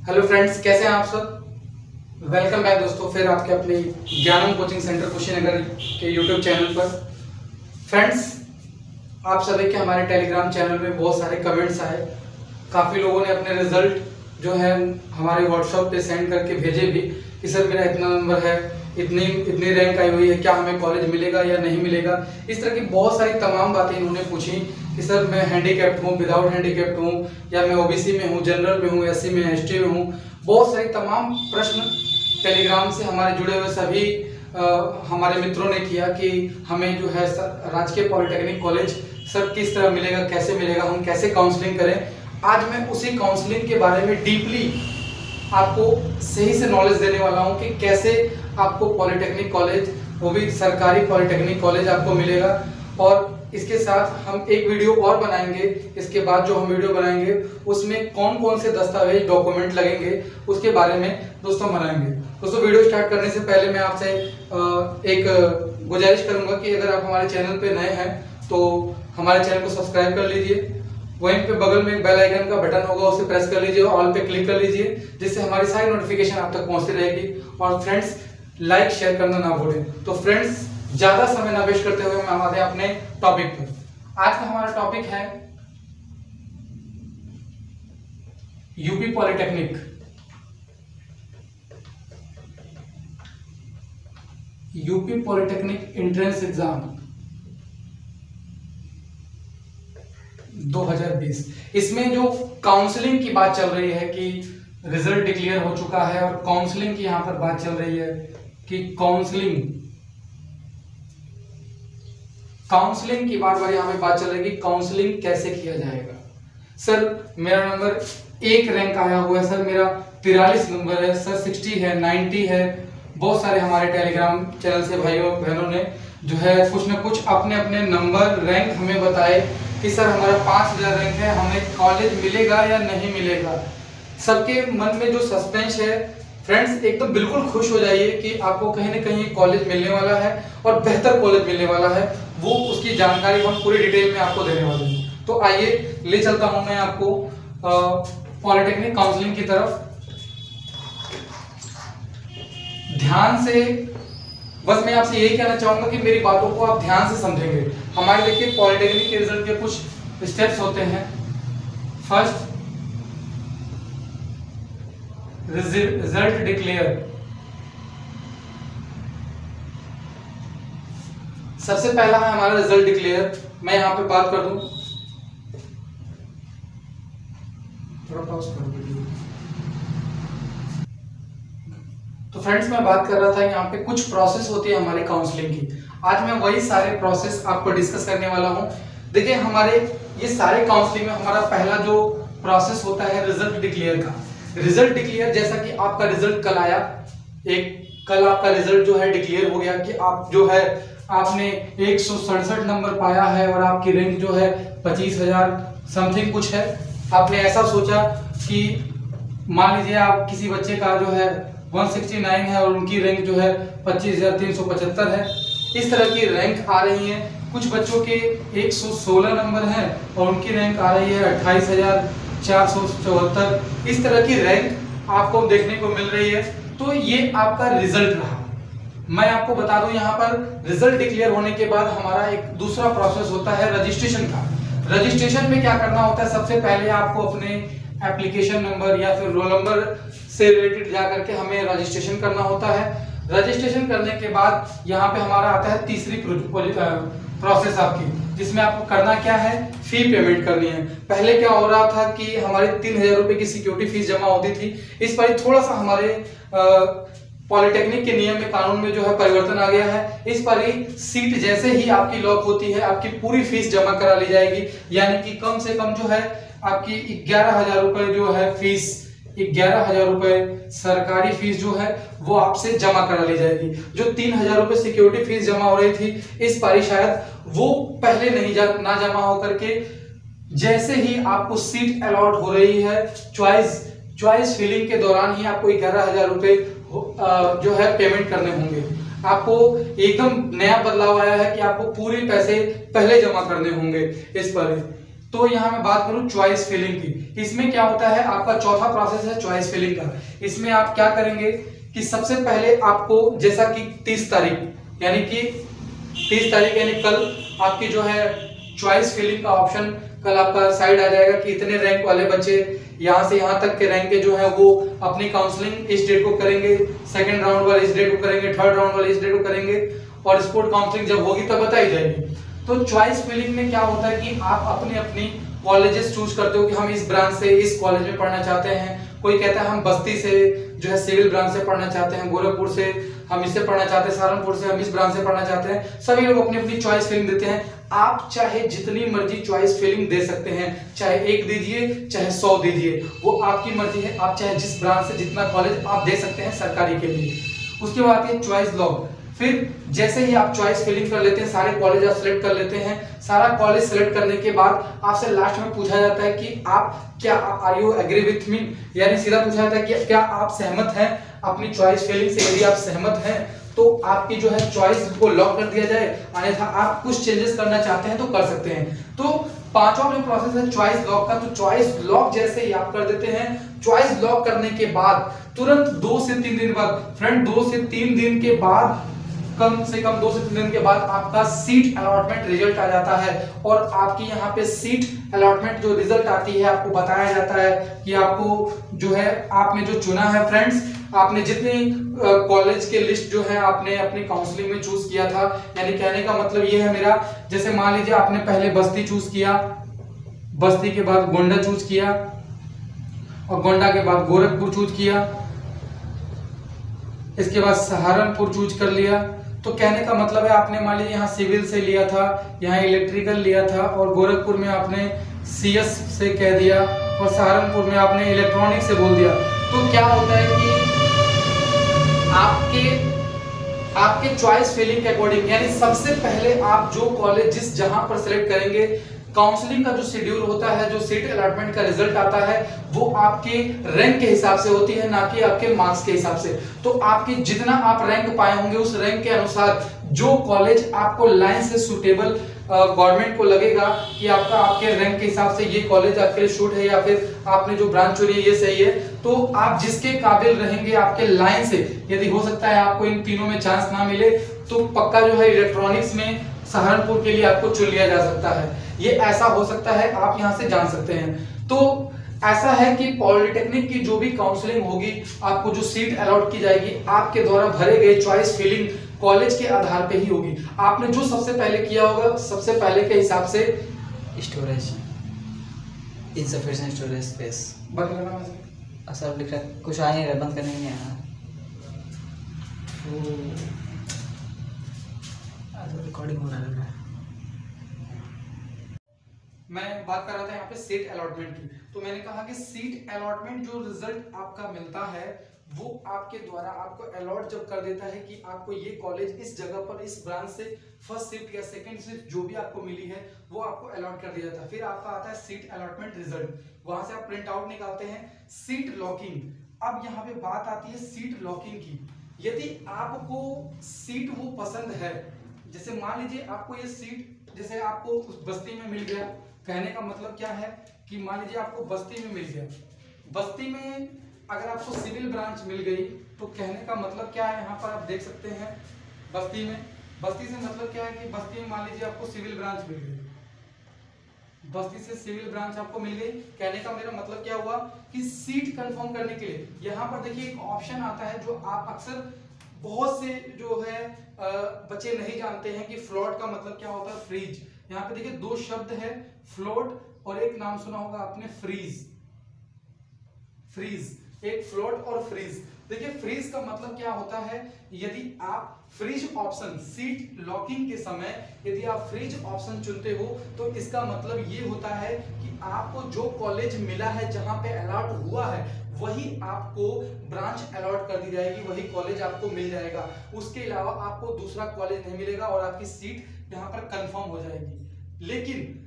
Hello friends, कैसे हैं आप सब। वेलकम बैक दोस्तों, फिर आपके अपने ज्ञानम कोचिंग सेंटर कुशीनगर के यूट्यूब चैनल पर। फ्रेंड्स, आप सभी के हमारे टेलीग्राम चैनल में बहुत सारे कमेंट्स आए। काफ़ी लोगों ने अपने रिजल्ट जो है हमारे व्हाट्सएप पे सेंड करके भेजे भी कि सर मेरा इतना नंबर है, इतनी रैंक आई हुई है, क्या हमें कॉलेज मिलेगा या नहीं मिलेगा। इस तरह की बहुत सारी तमाम बातें इन्होंने पूछी कि सर मैं हैंडीकैप्ड हूँ, विदाउट हैंडीकैप्ड हूँ, या मैं ओबीसी में हूँ, जनरल में हूँ, एससी में, एसटी में हूँ। बहुत सारी तमाम प्रश्न टेलीग्राम से हमारे जुड़े हुए सभी हमारे मित्रों ने किया कि हमें जो है राजकीय पॉलिटेक्निक कॉलेज सर किस तरह मिलेगा, कैसे मिलेगा, हम कैसे काउंसलिंग करें। आज मैं उसी काउंसलिंग के बारे में डीपली आपको सही से नॉलेज देने वाला हूं कि कैसे आपको पॉलिटेक्निक कॉलेज, वो भी सरकारी पॉलिटेक्निक कॉलेज आपको मिलेगा। और इसके साथ हम एक वीडियो और बनाएंगे। इसके बाद जो हम वीडियो बनाएंगे उसमें कौन कौन से दस्तावेज, डॉक्यूमेंट लगेंगे, उसके बारे में दोस्तों बनाएंगे। दोस्तों, वीडियो स्टार्ट करने से पहले मैं आपसे एक गुजारिश करूंगा कि अगर आप हमारे चैनल पे नए हैं तो हमारे चैनल को सब्सक्राइब कर लीजिए। वहीं पे बगल में एक बेल आइकन का बटन होगा, उसे प्रेस कर लीजिए, ऑल पे क्लिक कर लीजिए, जिससे हमारी सारी नोटिफिकेशन आप तक पहुंचती रहेगी। और फ्रेंड्स, लाइक शेयर करना ना भूलें। तो फ्रेंड्स, ज्यादा समय ना वेस्ट करते हुए हम आते हैं अपने टॉपिक पर। आज का हमारा टॉपिक है UP polytechnic. UP polytechnic entrance exam 2020। इसमें जो काउंसलिंग की बात चल रही है कि रिजल्ट डिक्लेयर हो चुका है और काउंसलिंग की यहां पर बात चल रही है कि काउंसलिंग की बार बार यहां पे बात चल रही है कि काउंसलिंग कैसे किया जाएगा। सर मेरा नंबर 1 रैंक आया हुआ है, सर मेरा 43 नंबर है, सर 60 है, 90 है। बहुत सारे हमारे टेलीग्राम चैनल से भाइयों बहनों ने जो है कुछ ना कुछ अपने अपने नंबर, रैंक हमें बताए कि सर हमारा 5000 रैंक है, हमें कॉलेज मिलेगा या नहीं मिलेगा। सबके मन में जो सस्पेंस है फ्रेंड्स, एकदम बिल्कुल खुश हो जाइए कि आपको कहीं ना कहीं कॉलेज मिलने वाला है और बेहतर कॉलेज मिलने वाला है। वो उसकी जानकारी हम पूरी डिटेल में आपको देने वाले हैं। तो आइए ले चलता हूं मैं आपको पॉलिटेक्निक काउंसलिंग की तरफ। ध्यान से, बस मैं आपसे यही कहना चाहूंगा कि मेरी बातों को आप ध्यान से समझेंगे। हमारे देखिए पॉलिटेक्निक के रिजल्ट के कुछ स्टेप्स होते हैं। First, result declare. सबसे पहला है हमारा रिजल्ट डिक्लेयर। मैं यहां पे बात कर दूं, थोड़ा पॉज कर दीजिए। तो फ्रेंड्स, मैं बात कर रहा था यहाँ पे कुछ प्रोसेस होती है हमारे काउंसलिंग की। आज मैं वही सारे प्रोसेस आपको डिस्कस करने वाला हूँ। देखिए, हमारे ये सारे काउंसलिंग में हमारा पहला जो प्रोसेस होता है रिजल्ट डिक्लेयर का। रिजल्ट डिक्लेयर, जैसा कि आपका रिजल्ट कल आया, कल आपका रिजल्ट जो है डिक्लेयर हो गया कि आप जो है आपने 167 नंबर पाया है और आपकी रैंक जो है 25,000 समथिंग कुछ है। आपने ऐसा सोचा कि मान लीजिए आप किसी बच्चे का जो है 169 है और उनकी रैंक जो है 25,375 है। इस तरह की रैंक आ रही है। कुछ बच्चों के 116 नंबर हैं और उनकी रैंक आ रही है 28,474। इस तरह की रैंक आपको देखने को मिल रही है। तो ये आपका रिजल्ट रहा। मैं आपको बता दूं, यहाँ पर रिजल्ट डिक्लेयर होने के बाद हमारा एक दूसरा प्रोसेस होता है रजिस्ट्रेशन का। रजिस्ट्रेशन में क्या करना होता है, सबसे पहले आपको अपने एप्लीकेशन नंबर या फिर रोल नंबर से रिलेटेड जाकर के हमें रजिस्ट्रेशन करना होता है। रजिस्ट्रेशन करने के बाद यहाँ पे हमारा आता है तीसरी प्रोसेस आपकी, जिसमें आपको करना क्या है, फी पेमेंट करनी है। पहले क्या हो रहा था कि हमारी 3,000 रुपए की सिक्योरिटी फीस जमा होती थी। इस पर थोड़ा सा हमारे पॉलिटेक्निक के नियम में, कानून में जो है परिवर्तन आ गया है। इस पर ही सीट जैसे ही आपकी लॉक होती है, आपकी पूरी फीस जमा करा ली जाएगी। यानी कि कम से कम जो है आपकी 11,000 रुपए जो है फीस, 11,000 रुपए सरकारी फीस जो है वो आपसे जमा करा ली जाएगी। जो 3,000 रुपए सिक्योरिटी फीस जमा हो रही थी, इस बारी शायद वो पहले नहीं ना जमा होकर के जैसे ही आपको सीट अलॉट हो रही है, चॉइस फिलिंग के दौरान ही आपको 11,000 रुपए जो है पेमेंट करने होंगे। आपको एकदम नया बदलाव आया है कि आपको पूरे पैसे पहले जमा करने होंगे इस पर। तो यहाँ मैं बात करूं चॉइस फिलिंग की। इसमें क्या होता है, आपका चौथा प्रोसेस है चॉइस फिलिंग का। इसमें आप क्या करेंगे कि सबसे पहले आपको, जैसा कि 30 तारीख यानी कि 30 तारीख यानी कल आपकी जो है चॉइस फिलिंग का ऑप्शन कल आपका साइड आ जाएगा कि इतने रैंक वाले बच्चे यहाँ से यहाँ तक के रैंक के जो है वो अपनी काउंसलिंग इस डेट को करेंगे, सेकंड राउंड वाले इस डेट को करेंगे, थर्ड राउंड वाले इस डेट को करेंगे, और स्पोर्ट काउंसलिंग जब होगी तब बताई जाएगी। तो चॉइस फिलिंग में क्या होता है कि आप अपनी अपनी कॉलेजेस चूज करते हो कि हम इस ब्रांच से इस कॉलेज में पढ़ना चाहते हैं। कोई कहता है हम बस्ती से जो है सिविल ब्रांच से पढ़ना चाहते हैं, गोरखपुर से हम इससे पढ़ना चाहते हैं, सहारनपुर से हम इस ब्रांच से पढ़ना चाहते हैं। सभी लोग अपनी अपनी चॉइस फिलिंग देते हैं। आप चाहे जितनी मर्जी चॉइस फिलिंग दे सकते हैं, चाहे 1 दीजिए चाहे 100 दीजिए, वो आपकी मर्जी है। आप चाहे जिस ब्रांच से जितना कॉलेज आप दे सकते हैं सरकारी के लिए। उसके बाद है चॉइस लॉग। फिर जैसे ही आप चॉइस फिलिंग कर लेते हैं, सारे कॉलेज आप सिलेक्ट कर लेते हैं, सारा कॉलेज सिलेक्ट करने के बाद आपसे लास्ट में पूछा जाता है कि आप क्या are you agree with me, यानी सीधा पूछा जाता है कि क्या आप सहमत हैं अपनी चॉइस फिलिंग से। यदि आप सहमत हैं तो आपकी जो है चॉइस को लॉक कर दिया जाए, अन्यथा आप कुछ चेंजेस करना चाहते हैं तो कर सकते हैं। तो पांचवा जो प्रोसेस है चॉइस लॉक का, तो चॉइस लॉक जैसे ही आप कर देते हैं, चॉइस लॉक करने के बाद तुरंत 2 से 3 दिन बाद, फ्रेंड 2 से 3 दिन के बाद, कम से कम 2 से 3 दिन के बाद आपका सीट अलॉटमेंट रिजल्ट आ जाता है। और आपकी यहाँ पे सीट अलॉटमेंट जो रिजल्ट आती है, आपको बताया जाता है कि आपको जो है आपने जो चुना है, फ्रेंड्स आपने जितनी कॉलेज के लिस्ट जो है आपने अपनी काउंसलिंग में चूज किया था, यानी कहने का मतलब ये है मेरा, जैसे मान लीजिए आपने पहले बस्ती चूज किया, बस्ती के बाद गोंडा चूज किया, और गोंडा के बाद गोरखपुर चूज किया, इसके बाद सहारनपुर चूज कर लिया। तो कहने का मतलब है आपने मान लीजिए यहाँ सिविल से लिया था, यहाँ इलेक्ट्रिकल लिया था, और गोरखपुर में आपने सीएस से कह दिया, और सहारनपुर में आपने इलेक्ट्रॉनिक से बोल दिया। तो क्या होता है कि आपके चॉइस फिलिंग के अकॉर्डिंग, यानी सबसे पहले आप जो कॉलेज जिस जहां पर सिलेक्ट करेंगे, काउंसलिंग का जो शेड्यूल होता है, जो सीट अलॉटमेंट का रिजल्ट आता है, वो आपके रैंक के हिसाब से होती है, ना कि आपके मार्क्स के हिसाब से। तो आपके जितना आप रैंक पाए होंगे उस रैंक के अनुसार जो कॉलेज आपको लाइन से सुटेबल गवर्नमेंट को लगेगा कि आपके रैंक के हिसाब से ये कॉलेज आपके लिए शूट है, या फिर आपने जो ब्रांच चुनी है ये सही है, तो आप जिसके काबिल रहेंगे आपके लाइन से, यदि हो सकता है आपको इन तीनों में चांस ना मिले, तो पक्का जो है इलेक्ट्रॉनिक्स में सहारनपुर के लिए आपको चुन लिया जा सकता है। ये ऐसा हो सकता है, आप यहां से जान सकते हैं। तो ऐसा है कि पॉलिटेक्निक की जो भी काउंसलिंग होगी, आपको जो सीट अलॉट की जाएगी, आपके द्वारा भरे गए चॉइस फिलिंग कॉलेज के आधार पे ही होगी। आपने जो सबसे पहले किया होगा, सबसे पहले के हिसाब से स्टोरेज, इनसफिशिएंट स्टोरेज स्पेस, बंद करना सर लिख रहा है, कुछ आ नहीं रहा, बंद करने नहीं आना, रिकॉर्डिंग हो रहा है। मैं बात कर रहा था यहाँ पे सीट अलॉटमेंट की। तो मैंने कहा कि सीट अलॉटमेंट जो रिजल्ट आपका मिलता है, वो आपके द्वारा आपको अलॉट जब कर देता है कि आपको ये कॉलेज इस जगह पर इस ब्रांच से फर्स्ट शिफ्ट या सेकंड शिफ्ट जो भी आपको मिली है वो आपको अलॉट कर दिया था। फिर आपका आता है सीट अलॉटमेंट रिजल्ट, वहां से आप प्रिंट आउट निकालते हैं। सीट लॉकिंग, अब यहाँ पे बात आती है सीट लॉकिंग की। यदि आपको सीट वो पसंद है, जैसे मान लीजिए आपको ये सीट, जैसे आपको उस बस्ती में मिल गया, कहने का मतलब क्या है कि मान लीजिए आपको बस्ती में मिल गया, बस्ती में अगर आपको सिविल ब्रांच मिल गई, तो कहने का मतलब क्या है, यहाँ पर आप देख सकते हैं बस्ती में, बस्ती से मतलब क्या है कि बस्ती में मान लीजिए आपको सिविल ब्रांच मिल गई, बस्ती से सिविल ब्रांच आपको मिल गई। कहने का मेरा मतलब क्या हुआ कि सीट कंफर्म करने के लिए यहाँ पर देखिए एक ऑप्शन आता है, जो आप अक्सर बहुत से जो है बच्चे नहीं जानते हैं कि फ्लोट का मतलब क्या होता है, फ्रीज। यहाँ पे देखिए 2 शब्द है, फ्लोट और एक नाम सुना होगा आपने फ्रीज, फ्रीज, एक फ्लोट और फ्रीज। देखिए फ्रीज का मतलब क्या होता है, यदि आप फ्रीज ऑप्शन, सीट लॉकिंग के समय यदि आप फ्रीज ऑप्शन चुनते हो, तो इसका मतलब ये होता है कि आपको जो कॉलेज मिला है, जहां पे अलॉट हुआ है, वही आपको ब्रांच अलॉट कर दी जाएगी, वही कॉलेज आपको मिल जाएगा। उसके अलावा आपको दूसरा कॉलेज नहीं मिलेगा और आपकी सीट यहाँ पर कंफर्म हो जाएगी। लेकिन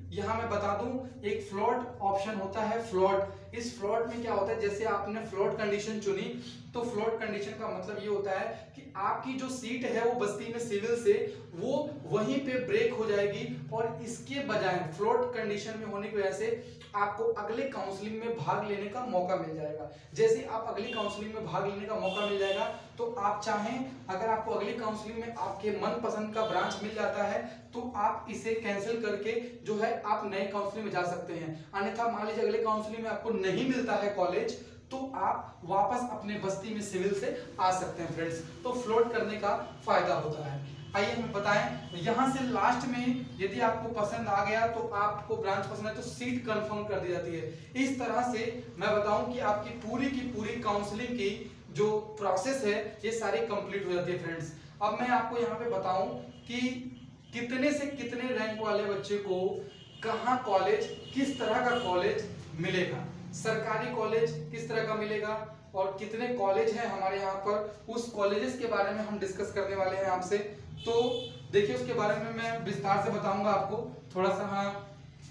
यहाँ मैं बता दूं एक फ्लॉट ऑप्शन होता है। फ्लॉट, इस फ्लॉट में क्या होता है, जैसे आपने फ्लॉट कंडीशन चुनी तो फ्लॉट कंडीशन का मतलब ये होता है कि आपकी जो सीट है वो बस्ती में सिविल से वो वहीं पे ब्रेक हो जाएगी और इसके बजाय फ्लॉट कंडीशन में होने की वजह से आपको अगले काउंसलिंग में भाग लेने का मौका मिल जाएगा। जैसे आप अगली काउंसलिंग में भाग लेने का मौका मिल जाएगा तो आप चाहें, अगर आपको अगली काउंसलिंग में आपके मनपसंद का ब्रांच मिल जाता है तो आप इसे कैंसिल करके जो है आप नए काउंसलिंग में जा सकते हैं। अन्यथा मान लीजिए अगले काउंसलिंग में आपको नहीं मिलता है कॉलेज तो आप वापस अपने बस्ती में सिविल से आ सकते हैं फ्रेंड्स। तो फ्लोट करने का फायदा होता है। आइए हमें बताएं, यहां से लास्ट में यदि आपको पसंद आ गया तो आपको ब्रांच पसंद है तो सीट कंफर्म कर दी जाती है। इस तरह से मैं बताऊं कि आपकी पूरी की पूरी काउंसलिंग की जो प्रोसेस है ये सारी कंप्लीट हो जाती है फ्रेंड्स। अब मैं आपको यहाँ पे बताऊं कि कितने से कितने रैंक वाले बच्चे को कहाँ कॉलेज, किस तरह का कॉलेज मिलेगा, सरकारी कॉलेज किस तरह का मिलेगा और कितने कॉलेज हैं हमारे यहाँ पर, उस कॉलेजेस के बारे में हम डिस्कस करने वाले हैं आपसे। तो देखिए उसके बारे में मैं विस्तार से बताऊंगा आपको थोड़ा सा। हाँ,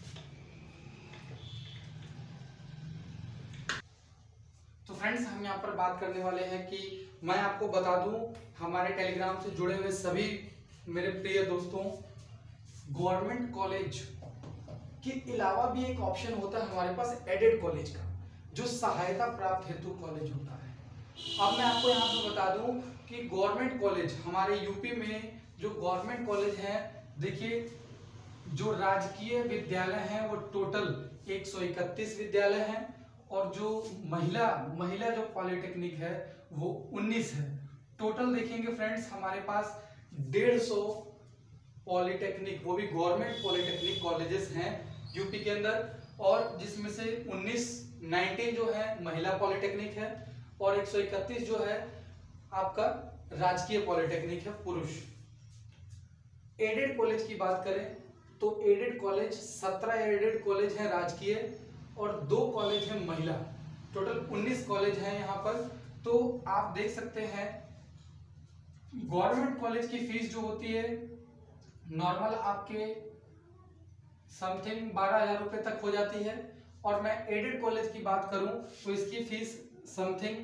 तो फ्रेंड्स हम यहाँ पर बात करने वाले हैं कि मैं आपको बता दूं हमारे टेलीग्राम से जुड़े हुए सभी मेरे प्रिय दोस्तों, गवर्नमेंट कॉलेज के अलावा भी एक ऑप्शन होता है हमारे पास एडेड कॉलेज का, जो सहायता प्राप्त हेतु कॉलेज होता है। अब मैं आपको यहाँ पे बता दूं कि गवर्नमेंट कॉलेज हमारे यूपी में जो गवर्नमेंट कॉलेज हैं, देखिए जो राजकीय विद्यालय हैं वो टोटल 131 विद्यालय हैं और जो महिला जो पॉलिटेक्निक है वो 19 है। टोटल देखेंगे फ्रेंड्स हमारे पास 150 पॉलिटेक्निक, वो भी गवर्नमेंट पॉलिटेक्निक कॉलेजेस हैं यूपी के अंदर, और जिसमें से 19 जो है महिला पॉलिटेक्निक है और 131 जो है आपका राजकीय पॉलिटेक्निक है पुरुष। एडेड कॉलेज की बात करें तो एडेड कॉलेज 17 एडेड कॉलेज हैं राजकीय और 2 कॉलेज हैं महिला, टोटल 19 कॉलेज हैं यहाँ पर। तो आप देख सकते हैं गवर्नमेंट कॉलेज की फीस जो होती है नॉर्मल आपके समथिंग 12,000 रुपए तक हो जाती है, और मैं एडेड कॉलेज की बात करूं तो इसकी फीस समथिंग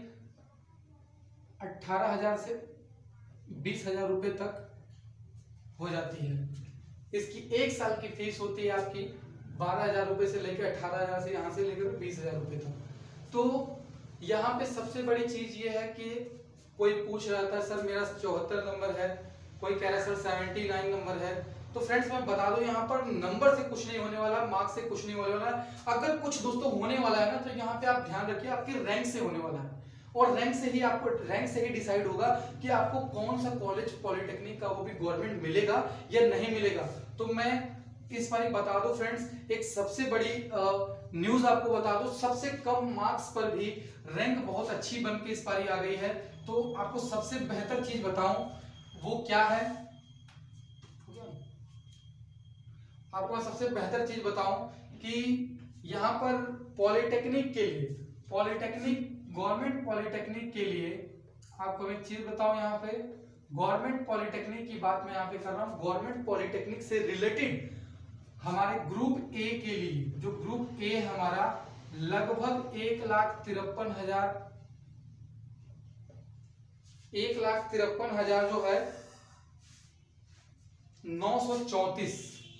18,000 से 20,000 रुपए तक हो जाती है। इसकी 1 साल की फीस होती है आपकी 12,000 रुपए से लेकर 18,000 से यहाँ से लेकर 20,000 रुपए तक। तो यहाँ पे सबसे बड़ी चीज ये है कि कोई पूछ रहा था सर मेरा 74 नंबर है, कोई कह रहा है सर 79 नंबर है। तो फ्रेंड्स मैं बता दूं यहाँ पर नंबर से कुछ नहीं होने वाला, मार्क्स से कुछ नहीं होने वाला। अगर कुछ दोस्तों होने वाला है ना तो यहाँ पे आप ध्यान रखिए आपके रैंक से होने वाला है, और रैंक से ही डिसाइड होगा कि आपको कौन सा कॉलेज पॉलिटेक्निक का वो भी गवर्नमेंट मिलेगा या नहीं मिलेगा। तो मैं इस बार बता दो फ्रेंड्स, एक सबसे बड़ी न्यूज आपको बता दो, सबसे कम मार्क्स पर भी रैंक बहुत अच्छी बन के इस बार आ गई है। तो आपको सबसे बेहतर चीज बताऊं वो क्या है, आपको सबसे बेहतर चीज बताऊं कि यहाँ पर पॉलिटेक्निक के लिए, गवर्नमेंट पॉलिटेक्निक के लिए आपको एक चीज बताऊं, यहाँ पे गवर्नमेंट पॉलिटेक्निक की बात मैं यहाँ पे कर रहा हूँ। गवर्नमेंट पॉलिटेक्निक से रिलेटेड हमारे ग्रुप ए के लिए, जो ग्रुप ए हमारा लगभग 1,53,000 जो है 934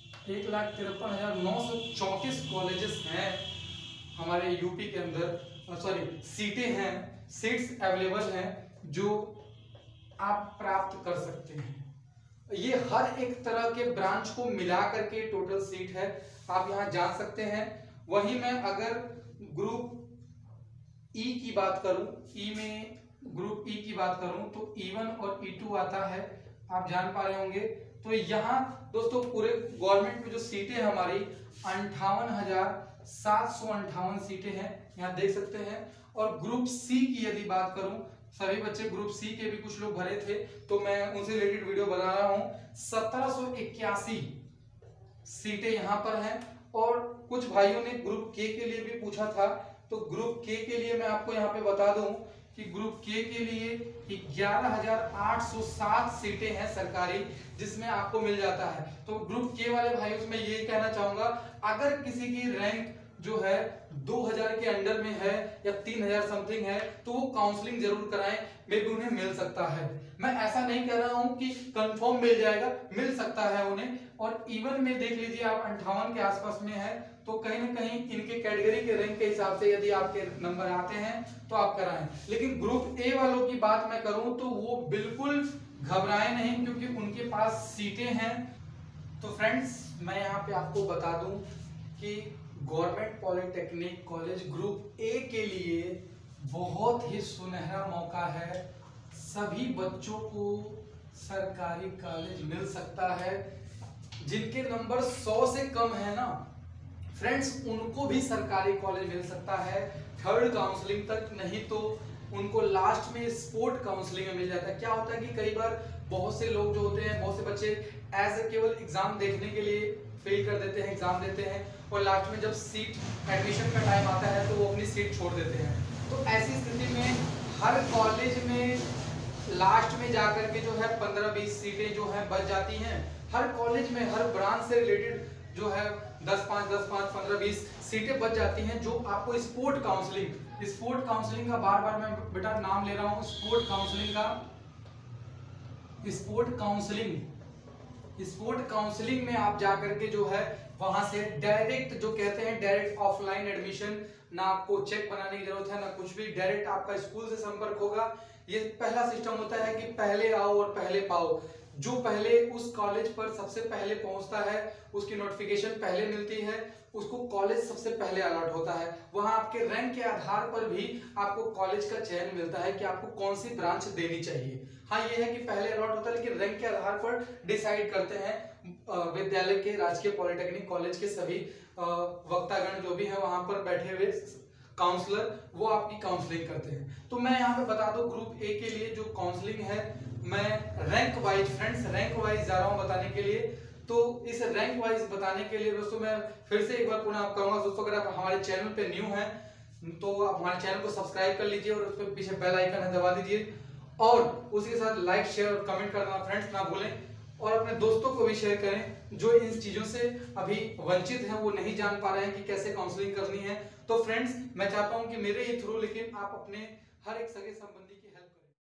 1,53,934 कॉलेजेस हैं हमारे यूपी के अंदर, सॉरी सीटें हैं, सीट्स अवेलेबल हैं जो आप प्राप्त कर सकते हैं। ये हर एक तरह के ब्रांच को मिला करके टोटल सीट है, आप यहां जान सकते हैं। वहीं मैं अगर ग्रुप ई की बात करूं, ग्रुप ई की बात करूं तो E1 और E2 आता है, आप जान पा रहे होंगे। तो यहाँ दोस्तों पूरे गवर्नमेंट में जो सीटें हमारी 58,758 सीटें हैं, यहाँ देख सकते हैं। और ग्रुप सी की यदि बात करूं, सभी बच्चे ग्रुप सी के भी कुछ लोग भरे थे तो मैं उनसे रिलेटेड वीडियो बना रहा हूं। 1781 सीटें यहाँ पर हैं। और कुछ भाइयों ने ग्रुप के लिए भी पूछा था, तो ग्रुप के लिए मैं आपको यहाँ पे बता दूं कि ग्रुप के लिए 11,807 सीटें हैं सरकारी, जिसमें आपको मिल जाता है। तो ग्रुप के वाले भाई उसमें ये कहना चाहूंगा, अगर किसी की रैंक जो है 2000 के अंडर में है या 3000 समथिंग है, तो वो काउंसलिंग जरूर कराएं, मे भी उन्हें मिल सकता है। मैं ऐसा नहीं कह रहा हूं कि कंफर्म मिल जाएगा, मिल सकता है उन्हें। और इवन में देख लीजिए आप 58 के आसपास में है, तो कहीं ना कहीं इनके कैटेगरी के रैंक के हिसाब से यदि आपके नंबर आते हैं तो आप कराएं। लेकिन ग्रुप ए वालों की बात मैं करूं तो वो बिल्कुल घबराएं नहीं, क्योंकि उनके पास सीटें हैं। तो फ्रेंड्स, मैं यहाँ पे आपको बता दूं कि government polytechnic college group A के लिए बहुत ही सुनहरा मौका है। सभी बच्चों को सरकारी कॉलेज मिल सकता है। जिनके नंबर 100 से कम है ना फ्रेंड्स, उनको भी सरकारी कॉलेज मिल सकता है, थर्ड काउंसलिंग तक। नहीं तो उनको लास्ट में स्पोर्ट काउंसलिंग में मिल जाता है। क्या होता है कि कई बार बहुत से लोग जो होते हैं, बहुत से बच्चे एज ए केवल एग्जाम देखने के लिए फेल कर देते हैं, एग्जाम देते हैं, और लास्ट में जब सीट एडमिशन का टाइम आता है तो वो अपनी सीट छोड़ देते हैं। तो ऐसी स्थिति में हर कॉलेज में लास्ट में जाकर के जो है 15-20 सीटें जो है बच जाती हैं। हर कॉलेज में हर ब्रांच से रिलेटेड जो है 10-5, 15-20 सीटें बच जाती हैं, जो आपको स्पोर्ट काउंसलिंग का बार बार मैं बेटा नाम ले रहा हूं, स्पोर्ट काउंसलिंग में आप जाकर के जो है वहां से डायरेक्ट, जो कहते हैं डायरेक्ट ऑफलाइन एडमिशन, ना आपको चेक बनाने की जरूरत है ना कुछ भी, डायरेक्ट आपका स्कूल से संपर्क होगा। ये पहला सिस्टम होता है कि पहले आओ और पहले पाओ। जो पहले उस कॉलेज पर सबसे पहले पहुंचता है, उसकी नोटिफिकेशन पहले मिलती है, उसको कॉलेज सबसे पहले अलॉट होता है। वहां आपके रैंक के आधार पर भी आपको कॉलेज का चयन मिलता है कि आपको कौन सी ब्रांच देनी चाहिए। हाँ, ये है कि पहले अलॉट होता है, लेकिन रैंक के आधार पर डिसाइड करते हैं विद्यालय के, राजकीय पॉलिटेक्निक कॉलेज के सभी वक्तागण जो भी है वहां पर बैठे हुए काउंसलर, वो आपकी काउंसलिंग करते हैं। तो मैं यहाँ पे बता दूं, ग्रुप ए के लिए जो काउंसलिंग है, मैं रैंक वाइज जा रहा हूं बताने के लिए। तो इस रैंक वाइज बताने के लिए दोस्तों मैं फिर से एक बार पुनः आप कहूंगा दोस्तों, अगर आप हमारे चैनल पे न्यू हैं तो आप हमारे चैनल को सब्सक्राइब कर लीजिए और उस पर पीछे बेल आइकन है दबा दीजिए, और उसी के साथ लाइक, शेयर और कमेंट करना फ्रेंड्स ना भूलें। और अपने दोस्तों को भी शेयर करें जो इन चीजों से अभी वंचित हैं, वो नहीं जान पा रहे हैं कि कैसे काउंसलिंग करनी है। तो फ्रेंड्स, मैं चाहता हूं कि मेरे ही थ्रू, लेकिन आप अपने हर एक सगे संबंधी